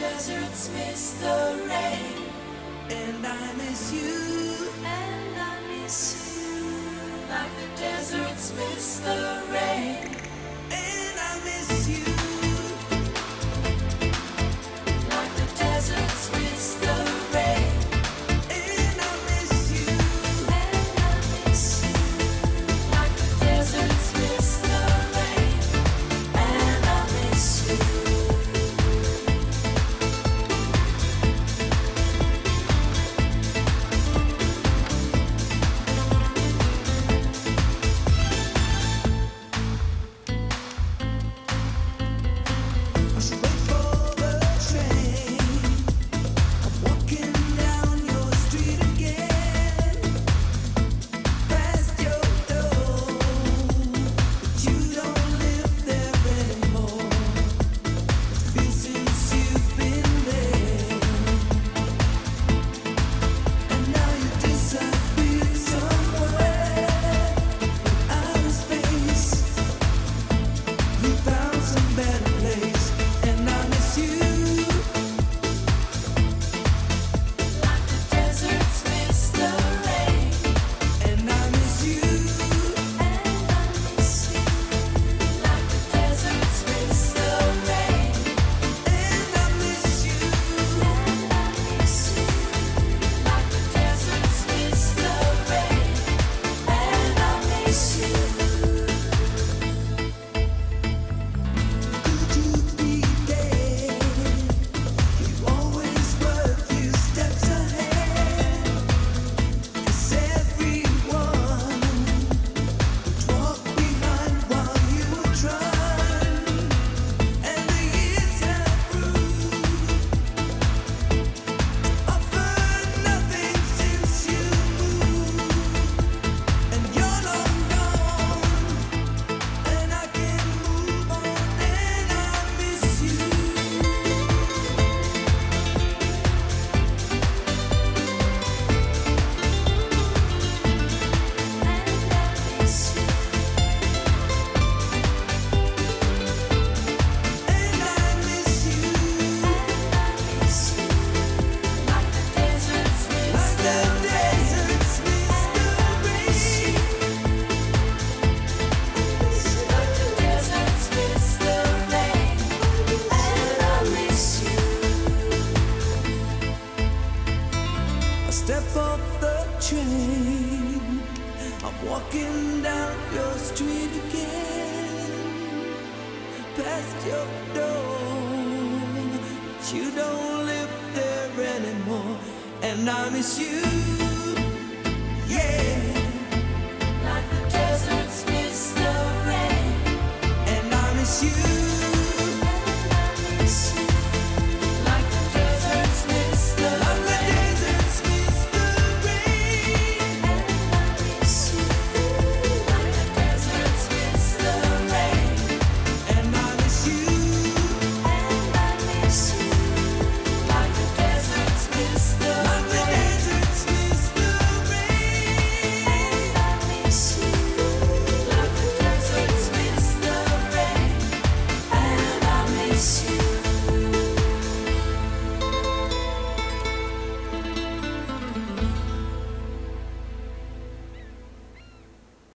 deserts miss the rain, and I miss you. and I miss you. Like the deserts miss the rain, And I miss you. like the deserts miss the rain, And I miss you. and I miss you. Like the deserts miss the rain, and I miss you. I should wait for the train. I'm walking down your street again, past your door, but you don't live there anymore. It feels since you've been there, and now you disappeared somewhere out of space. You found some better place, and I miss you. Like the deserts miss the rain, And I miss you. and I miss you. Like the deserts miss the rain, And I miss you. and I miss you. Like the deserts miss the rain, and I miss you. Could you be there? You always were a few steps ahead. 'Cause everyone would walk behind while you would run. And the years have proved offered nothing since you moved. And you're long gone, and I can't move on, and I miss you. And I miss you. Like the deserts miss Like the the deserts miss the rain. Like the deserts miss the rain, and I miss you. I step off the train. I'm walking down your street again, past your door. But you don't live there anymore, and I miss you.